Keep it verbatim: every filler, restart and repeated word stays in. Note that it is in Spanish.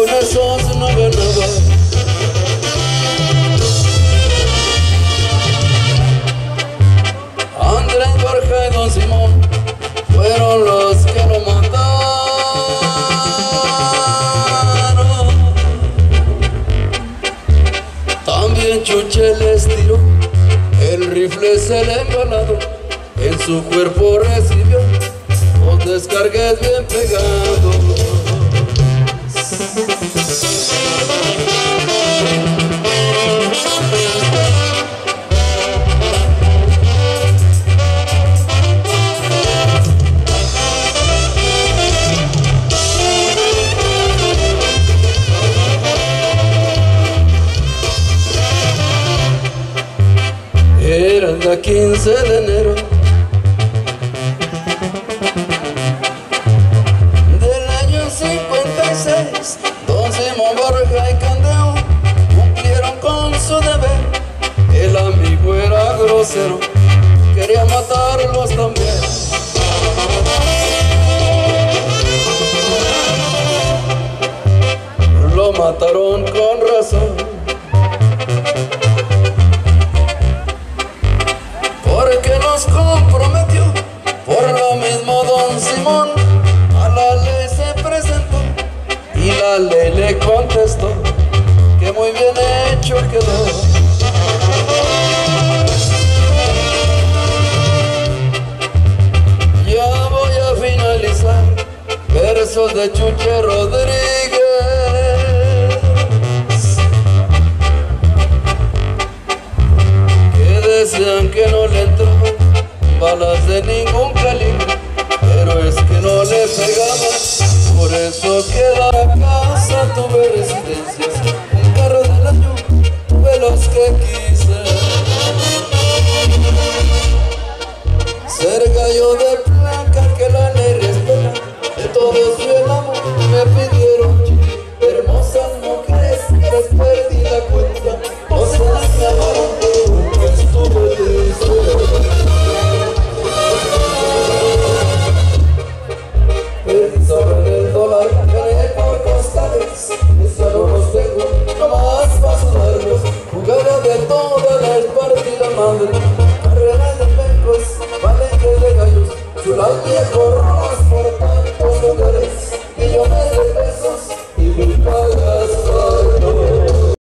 con esos no ganaba. Andrés Borja y Don Simón fueron los que lo mataron. También Chuche les tiró el rifle, se le embalado. En su cuerpo recibió dos descargues bien pegados. Era el día quince de enero del año cincuenta y seis. Don Simón Borja y Candeo cumplieron con su deber. El amigo era grosero, quería matarlos también. Lo mataron con razón, porque los comprometió. Por lo mismo Don Simón a la ley se presentó y la ley le contestó que muy bien hecho quedó. Ya voy a finalizar versos de Chuche Rodríguez, que decían que no le entraban balas de ningún calibre, pero es que no le pegaban. Por eso queda la casa, tuve residencias, un carro del año, tuve los que quise. Ser gallo de blanca, que la ley respeta, de todos yo el amo, me pidieron chiqui. Hermosas mujeres, les perdí la cuenta, no se las me amaron, que estuve triste. Sobre el dólar, gané por costales, eso no los tengo, nomás para sudarlos. Jugada de todas las partidas, madre, carreras de pecos, valientes de gallos, chula viejo.